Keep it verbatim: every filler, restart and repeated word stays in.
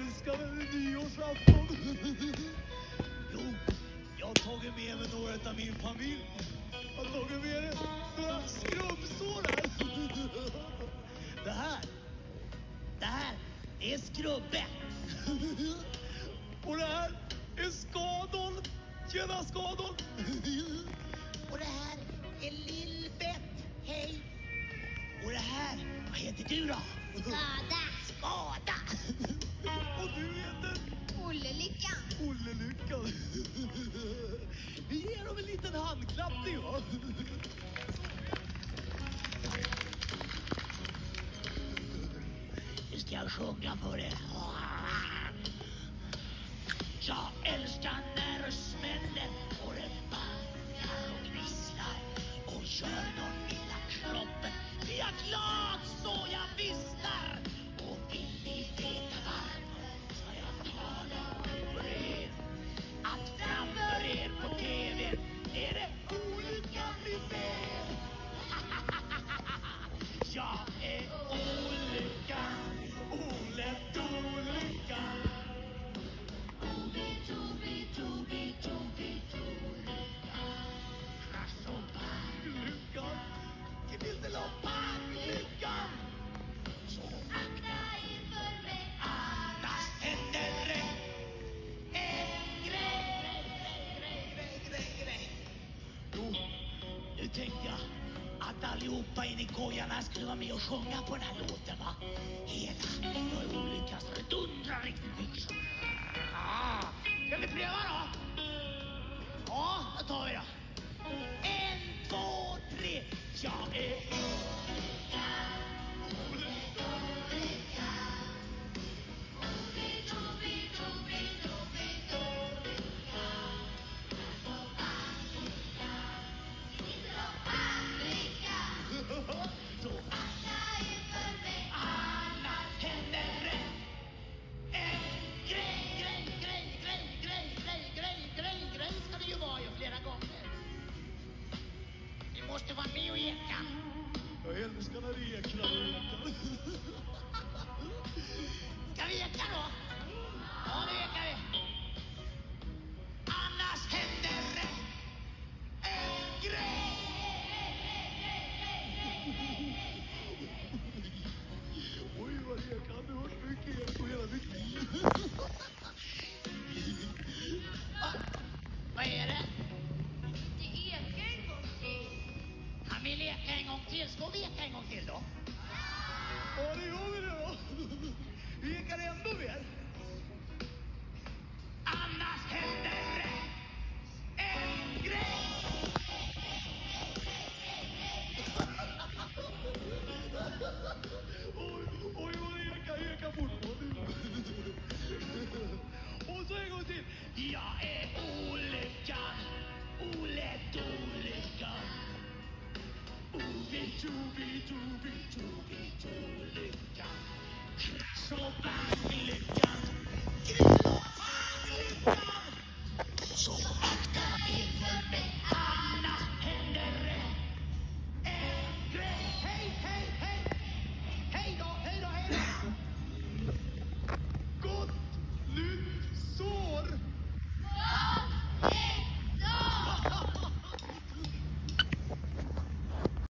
älskade nyårsafton. Jo, jag har tagit med mig några av min familj. Jag har tagit med mig några skrubbsår här. Det här, det här är Skrubbe. Och det här är Skadolf. Tjena Skadolf. Och det här är Lill-Bett. Hej. Och det här, vad heter du då? Skada. Skada. Och du heter? Ollelyckan. Ollelyckan. Vi ger dem en liten handklappning, va? Nu ska jag sjunga för er. Jag älskar när det smäller och det bangar och gnisslar och gör någon illa kroppen. Blir jag glad så jag visslar. Och vill ni veta varför ska jag tala om för er att framför er på tv är det olyckan vi ser. Jag är olyckan, olätt olyckan. Nu tänkte jag att allihopa in i kojarna skulle vara med och sjunga på den här låten, va? Hela för olyckan så det dundrar riktigt mycket. Ska vi pröva då? Ja, då tar vi då. En, två, tre. Jag är måste vara med och eka. Jag älskar när det ekar och ekar. Ska vi eka då? Ja, det ekar vi. Annars händer det en grej. Oj, vad ekar. Du har hört mycket ek på hela mitt liv. Vad är det? Vi leker en gång till. Ska vi leka en gång till då? Ja, det gör vi då. Vi lekar ändå mer. Annars händer det en grej. Oj, oj, vad lekar, lekar fortfarande. Och så en gång till. Jag är olyckan, olätt olyckan. Ovi, tovi, tovi, tovi, tolyckan. Krasch och bang-lyckan. Grill och pang-lyckan. Så akta er för mig.